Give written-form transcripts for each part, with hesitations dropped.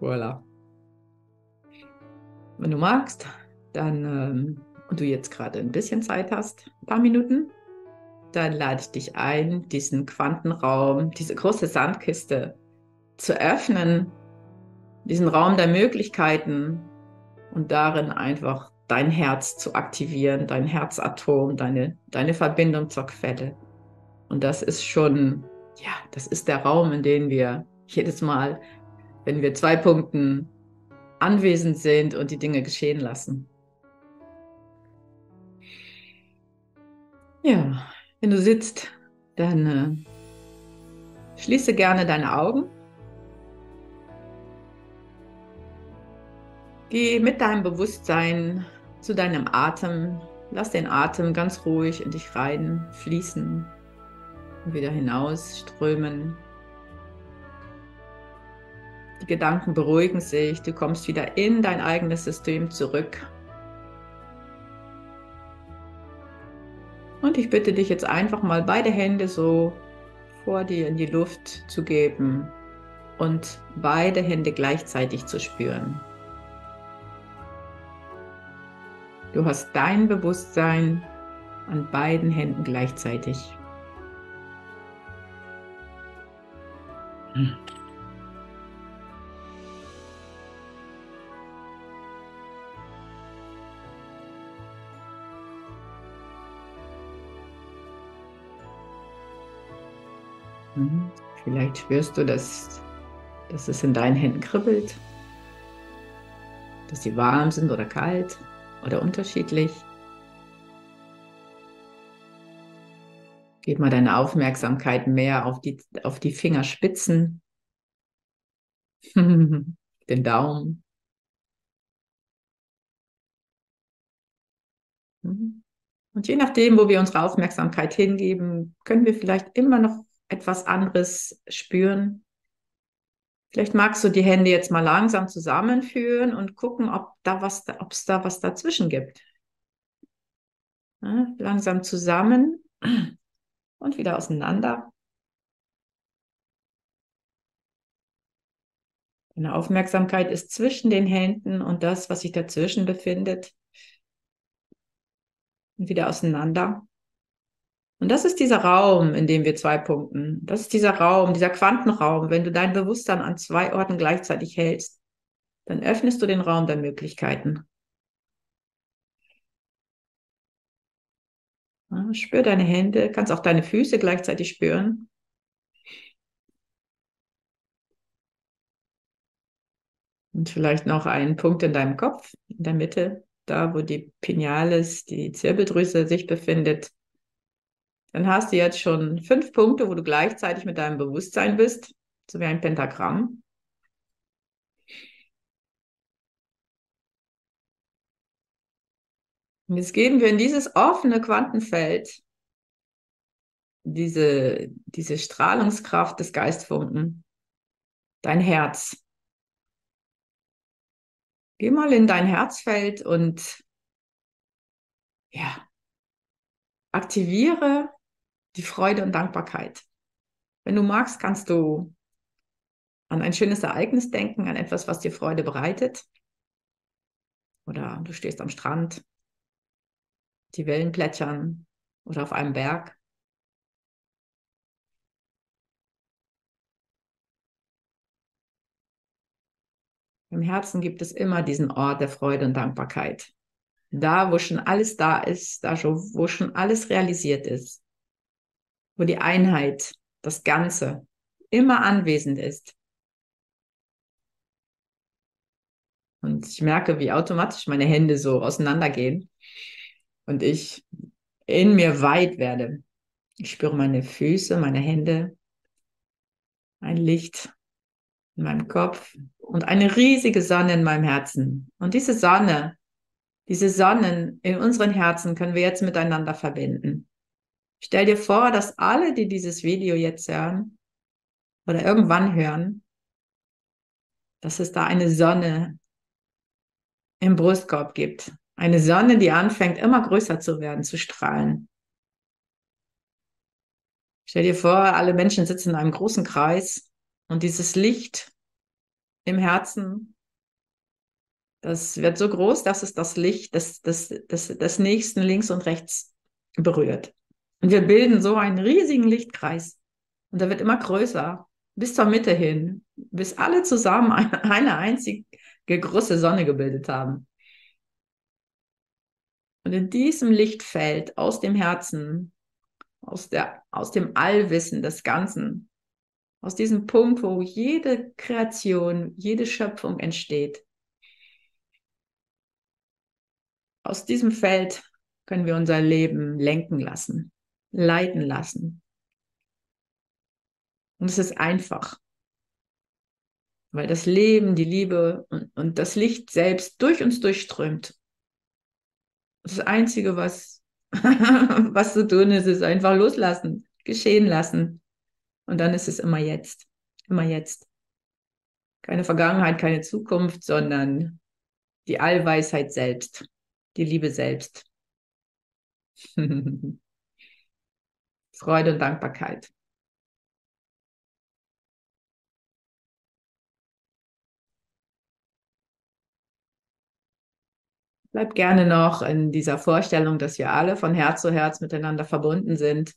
Voilà. Wenn du magst, dann, und du jetzt gerade ein bisschen Zeit hast, ein paar Minuten, dann lade ich dich ein, diesen Quantenraum, diese große Sandkiste zu öffnen, diesen Raum der Möglichkeiten und darin einfach dein Herz zu aktivieren, dein Herzatom, deine Verbindung zur Quelle. Und das ist schon, ja, das ist der Raum, in dem wir jedes Mal, wenn wir 2 Punkten anwesend sind und die Dinge geschehen lassen. Ja, wenn du sitzt, dann schließe gerne deine Augen. Geh mit deinem Bewusstsein zu deinem Atem. Lass den Atem ganz ruhig in dich rein fließen und wieder hinaus strömen. Die Gedanken beruhigen sich. Du kommst wieder in dein eigenes System zurück. Und ich bitte dich jetzt einfach mal beide Hände so vor dir in die Luft zu geben und beide Hände gleichzeitig zu spüren. Du hast dein Bewusstsein an beiden Händen gleichzeitig. Vielleicht spürst du, dass es in deinen Händen kribbelt, dass sie warm sind oder kalt oder unterschiedlich. Gib mal deine Aufmerksamkeit mehr auf die Fingerspitzen, den Daumen. Und je nachdem, wo wir unsere Aufmerksamkeit hingeben, können wir vielleicht immer noch etwas anderes spüren. Vielleicht magst du die Hände jetzt mal langsam zusammenführen und gucken, ob es da was dazwischen gibt. Ja, langsam zusammen und wieder auseinander. Deine Aufmerksamkeit ist zwischen den Händen und das, was sich dazwischen befindet. Und wieder auseinander. Und das ist dieser Raum, in dem wir 2 punkten. Das ist dieser Raum, dieser Quantenraum. Wenn du dein Bewusstsein an 2 Orten gleichzeitig hältst, dann öffnest du den Raum der Möglichkeiten. Ja, spür deine Hände, kannst auch deine Füße gleichzeitig spüren. Und vielleicht noch einen Punkt in deinem Kopf, in der Mitte, da wo die Pinealis, die Zirbeldrüse sich befindet. Dann hast du jetzt schon 5 Punkte, wo du gleichzeitig mit deinem Bewusstsein bist, so wie ein Pentagramm. Und jetzt geben wir in dieses offene Quantenfeld diese Strahlungskraft des Geistfunken, dein Herz. Geh mal in dein Herzfeld und ja, aktiviere die Freude und Dankbarkeit. Wenn du magst, kannst du an ein schönes Ereignis denken, an etwas, was dir Freude bereitet. Oder du stehst am Strand, die Wellen plätschern oder auf einem Berg. Im Herzen gibt es immer diesen Ort der Freude und Dankbarkeit. Da, wo schon alles da ist, wo schon alles realisiert ist, wo die Einheit, das Ganze immer anwesend ist. Und ich merke, wie automatisch meine Hände so auseinandergehen und ich in mir weit werde. Ich spüre meine Füße, meine Hände, ein Licht in meinem Kopf und eine riesige Sonne in meinem Herzen. Und diese Sonnen in unseren Herzen können wir jetzt miteinander verbinden. Stell dir vor, dass alle, die dieses Video jetzt hören oder irgendwann hören, dass es da eine Sonne im Brustkorb gibt. Eine Sonne, die anfängt, immer größer zu werden, zu strahlen. Stell dir vor, alle Menschen sitzen in einem großen Kreis und dieses Licht im Herzen, das wird so groß, dass es das Licht des Nächsten links und rechts berührt. Und wir bilden so einen riesigen Lichtkreis. Und der wird immer größer, bis zur Mitte hin, bis alle zusammen eine einzige große Sonne gebildet haben. Und in diesem Lichtfeld aus dem Herzen, aus dem Allwissen des Ganzen, aus diesem Punkt, wo jede Kreation, jede Schöpfung entsteht, aus diesem Feld können wir unser Leben lenken lassen, leiten lassen. Und es ist einfach, weil das Leben, die Liebe und das Licht selbst durch uns durchströmt. Das Einzige, was zu tun ist, ist einfach loslassen, geschehen lassen. Und dann ist es immer jetzt. Immer jetzt. Keine Vergangenheit, keine Zukunft, sondern die Allweisheit selbst. Die Liebe selbst. Freude und Dankbarkeit. Bleib gerne noch in dieser Vorstellung, dass wir alle von Herz zu Herz miteinander verbunden sind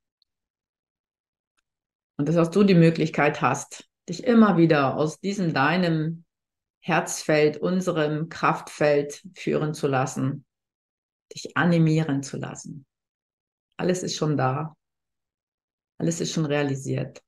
und dass auch du die Möglichkeit hast, dich immer wieder aus diesem deinem Herzfeld, unserem Kraftfeld führen zu lassen, dich animieren zu lassen. Alles ist schon da. Alles ist schon realisiert.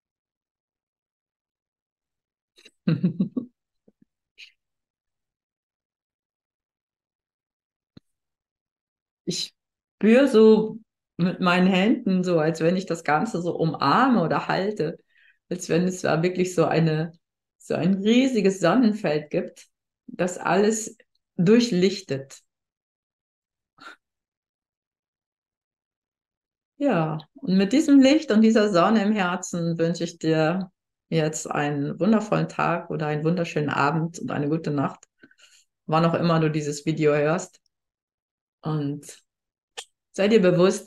Ich spüre so mit meinen Händen so, als wenn ich das Ganze so umarme oder halte, als wenn es da wirklich so ein riesiges Sonnenfeld gibt, das alles durchlichtet. Ja, und mit diesem Licht und dieser Sonne im Herzen wünsche ich dir jetzt einen wundervollen Tag oder einen wunderschönen Abend und eine gute Nacht, wann auch immer du dieses Video hörst. Und sei dir bewusst,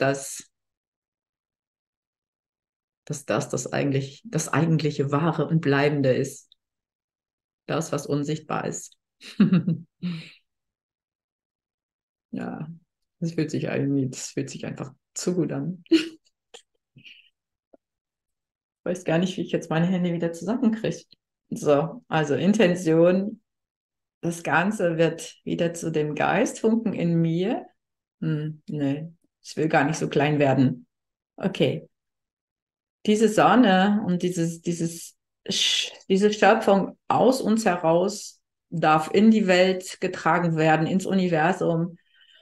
dass das eigentlich das eigentliche Wahre und Bleibende ist. Das, was unsichtbar ist. Ja, das fühlt sich einfach zu gut an. Ich weiß gar nicht, wie ich jetzt meine Hände wieder zusammenkriege. So, also Intention, das Ganze wird wieder zu dem Geistfunken in mir. Nee, ich will gar nicht so klein werden. Okay, diese Sonne und diese Schöpfung aus uns heraus darf in die Welt getragen werden, ins Universum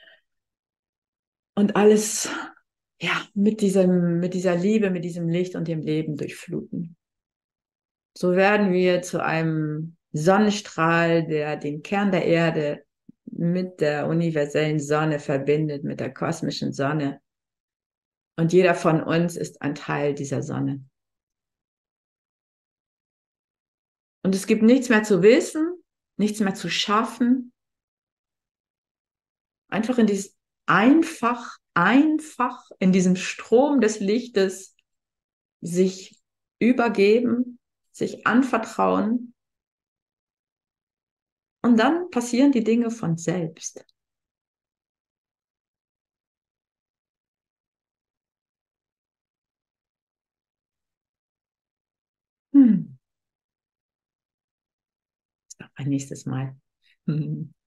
und alles ja, mit dieser Liebe, mit diesem Licht und dem Leben durchfluten. So werden wir zu einem Sonnenstrahl, der den Kern der Erde mit der universellen Sonne verbindet, mit der kosmischen Sonne. Und jeder von uns ist ein Teil dieser Sonne. Und es gibt nichts mehr zu wissen, nichts mehr zu schaffen. Einfach einfach in diesem Strom des Lichtes sich übergeben, sich anvertrauen. Und dann passieren die Dinge von selbst. Ein nächstes Mal.